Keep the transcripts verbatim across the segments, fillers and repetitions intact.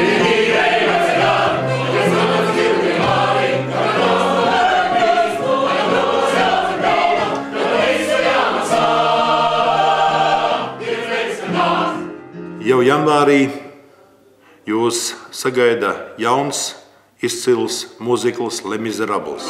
Jau janvārī jūs sagaida jauns, izcils mūzikls Les Miserables.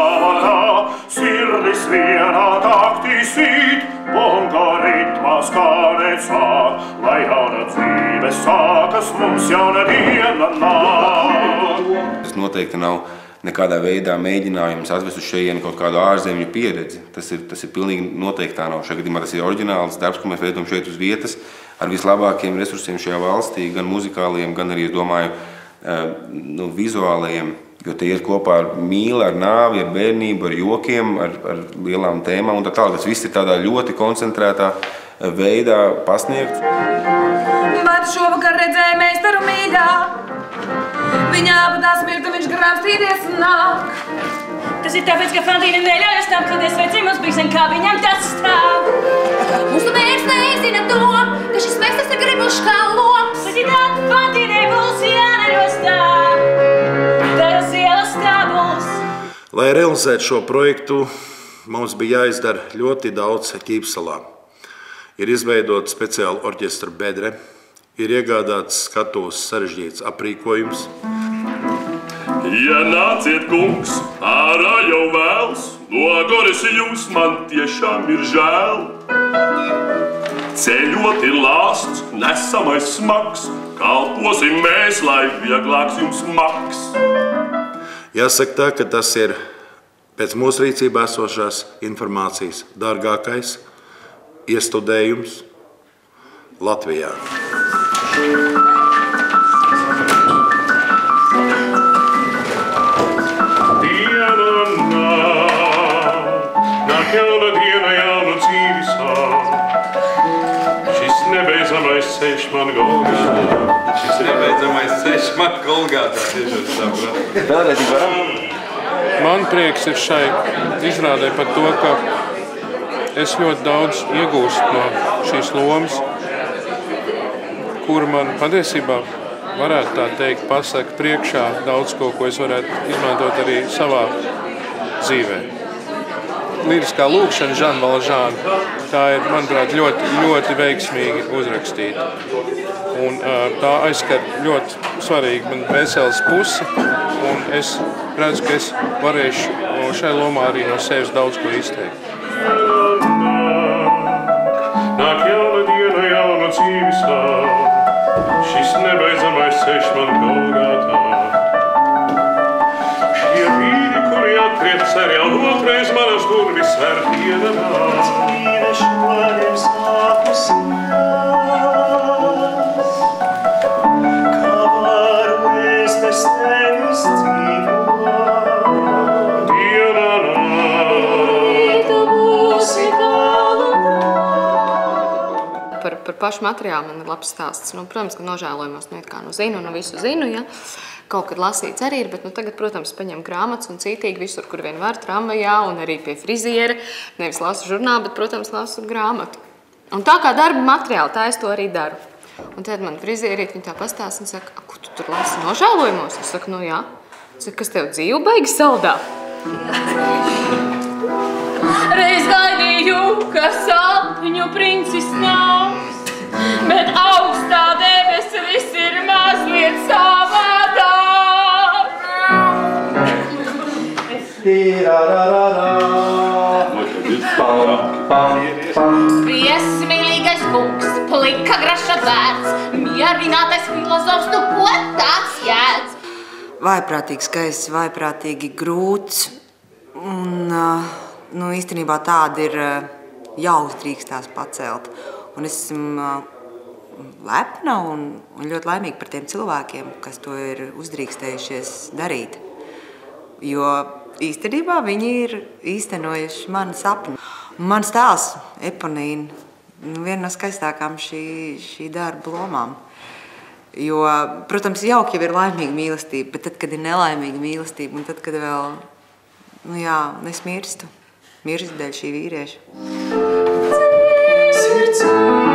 Sirdis vienā taktī sīt, bonga ritmā skanēt sāk, lai jauna dzīve sākas, mums jauna diena nāk. Tas noteikti nav nekādā veidā mēģinājums atvest uz šejieni kaut kādu ārzemju pieredzi. Tas ir, tas ir pilnīgi noteikti tā nav. Šajā gadījumā tas ir oriģināls darbs, ko mēs veidojam šeit uz vietas, ar vislabākiem resursiem šajā valstī, gan muzikāliem, gan arī, es domāju, nu, vizuālajiem, jo tie iet kopā ar mīli, ar nāvi, ar bērnību, ar jokiem, ar, ar lielām tēmām un tā tālāk. Tas viss ir tādā ļoti koncentrētā veidā pasniegts. Bet šovakar redzēja meistaru mīļā, viņa apatās mirta, viņš grāmstīties un nāk. Tas ir tāpēc, ka Fantīna neļauj uz tām kādēs vecimos biksen, kā viņam tas stāv. Mūsu bērns nezina to, ka šis meistars ir gribuši kā lops. Saki tā, Fantīnai būs jānerostāv, taras ielas stābuls. Lai realizētu šo projektu, mums bija jāizdara ļoti daudz Ķīpsalā. Ir izveidota speciāla orķestra bedre, ir iegādāts skatuves sarežģīts aprīkojums. Ja nāciet, kungs, ārā jau vēls, no goras jūs man tiešām ir žēl. Ceļot ir lāsts, nesamais smags, kalposim mēs, lai vieglāks jums maks. Jāsaka tā, ka tas ir pēc mūsu rīcībā esošās informācijas dārgākais iestudējums Latvijā. Jauna diena, jauna dzīvi sāk. Šis nebeidzamais ceļš man Golgātā. Šis nebeidzamais ceļš man Golgātā. Vēlreiz varam? Man prieks ir šai izrādē par to, ka es ļoti daudz iegūstu no šīs lomas, kur man patiesībā varētu tā teikt pasaka priekšā daudz ko, ko es varētu izmantot arī savā dzīvē. Liriskā lūkšana Žana Valžāna, tā ir, manuprāt, ļoti, ļoti veiksmīgi uzrakstīta. Un tā aizskar ļoti svarīgi man veselas pusi, un es redzu, ka es varēšu šai lomā arī no sevis daudz ko izteikt. Nāk jauna diena, jauna dzīvi sāk, šis nebeidzamais ceļš man Golgātā. Šie vīri, kuri atriet cer jau otrais manas durvis ar diena nāk. Dzīve šodien sākusies, kā varu es bez tevis dzīvot. Diena nāk, tu būsi tālu. Par, par pašu materiālu man ir labs stāsts. Nu, protams, ka nožēlojumos nu, kā nu zinu, nu visu zinu, ja. Kaut kad lasīts arī ir, bet nu, tagad, protams, paņem grāmatas un cītīgi visur, kur vien var, tramvajā un arī pie friziera. Nevis lasu žurnālu, bet, protams, lasu grāmatu. Un tā kā darba materiāli, tā es to arī daru. Un tad man frizierīt, viņa tā pastāsta un saka, ko tu tur lasi nožēlojumos? Es saku, nu jā. Saka, kas tev dzīve baigi saldā? Reiz gaidīju, ka sapņu princis nāks, bet augstā debesa viss ir mazliet savādāk. Viesmīlīgais kungs, plika graša vērts, mierinātais filozofs, nu ko tāds jēdz? Vaiprātīgi skaists, vaiprātīgi grūts. Un, nu, īstenībā tāda ir jāuzdrīkstās pacelt. Un es esmu lepna un, un ļoti laimīga par tiem cilvēkiem, kas to ir uzdrīkstējušies darīt. Jo īstenībā viņi ir īstenojuši mani sapņu. Mans tēls, Eponīna, viena no skaistākām šī, šī darba lomām. Jo, protams, jauki jau ir laimīga mīlestība, bet tad, kad ir nelaimīga mīlestība, un tad, kad vēl, nu jā, es mirstu, mirstu dēļ šī vīrieša. Sirds.